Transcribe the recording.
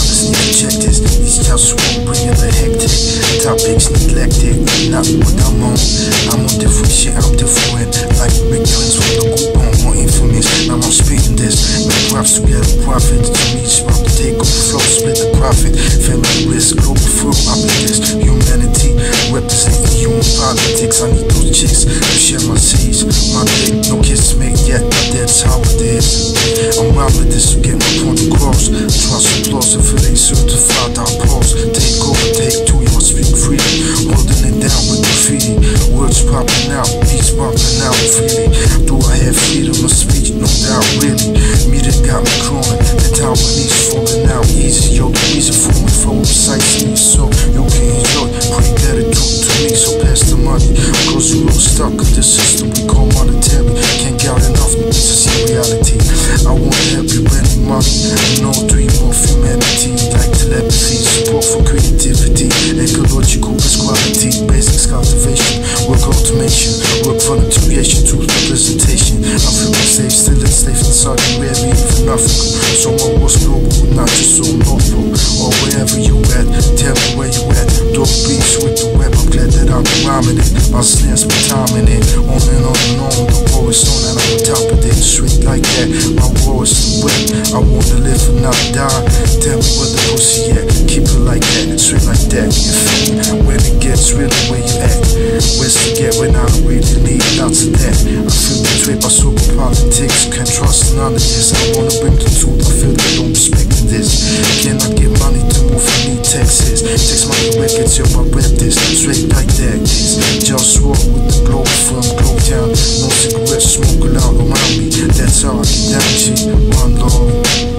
brothers need to check this. These just won't bring in the hectic. Topics neglected, not what I'm on. I'm on different shit, I'm different. Like big twins from the group on more infamous. Now I'm speaking this. Make props together, profit. To me, it's about to take over flow, split the profit. Family risk, global firm, I mean this. Humanity, representing human politics. I need those chicks to share my seeds. My dick, no kiss made yet, but that's how it is. I'm wild with this to get my point across. Trust applause if it ain't certified, I'll pause. Take over, take two, you must speak freely. Holding it down with graffiti. Words popping out, beats popping out freely. Do I have freedom of speech? No doubt, really. Media got me crawling, the tower needs falling out easy. Yo, the reason for me for precisely so you can enjoy. Pretty better talk to me, so pass the money. Cause we're all stuck in the system we call monetary. Can't get enough to see reality. I wanna help you spending money. No dream of humanity, like telepathy, support for creativity, ecological quality, basics cultivation, work automation, work for the creation, truth representation. I feel safe, still enslaved in Saudi Arabia, even Africa. So my war's global, not just so local. Or wherever you at, tell me where you at. Dope beats with the web, I'm glad that I'm rhyming it. My snares be timing it, on and on and on. The war is on and I'm on top of it, straight like that. My war is the web, I wanna live and not die. Tell me where the pussy at, keep it like that, straight like that. You feel me? When it gets really where you at, where's to get when I really need lots of that. I feel betrayed by super politics, can't trust none of this. I wanna bring the truth, I feel they don't respect this. Cannot get money to move for me, Texas. Text my records, yo, I rap this, straight like that. It's JustWar with the Globalfirm, Globetown. No cigarettes smoking out around me, that's how I get down, G. One love.